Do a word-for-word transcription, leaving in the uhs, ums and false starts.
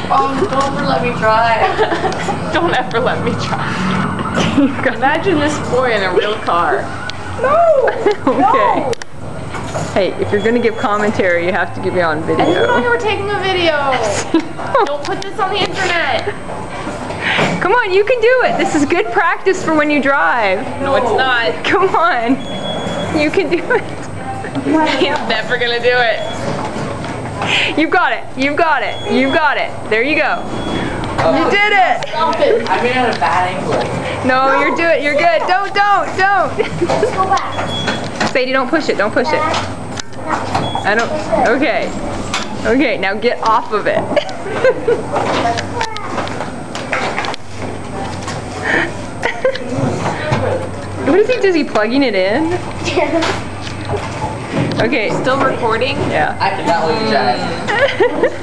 Oh, don't ever let me try. Don't ever let me try. Imagine this boy in a real car. No! Okay. No. Hey, if you're gonna give commentary, you have to give it on video. I didn't know you were taking a video. Don't put this on the internet. Come on, you can do it. This is good practice for when you drive. No, it's not. Come on. You can do it. He's never gonna do it. You've got it. You've got it. You've got it. There you go. Oh. You did it. Stop it. I made it at a bad angle. No, you're doing it. You're good. Don't, don't, don't. Go back. Sadie, don't push it. Don't push it. I don't. Okay. Okay, now get off of it. What is he? Is he plugging it in? Okay. Still recording? Yeah. I cannot lose, guys.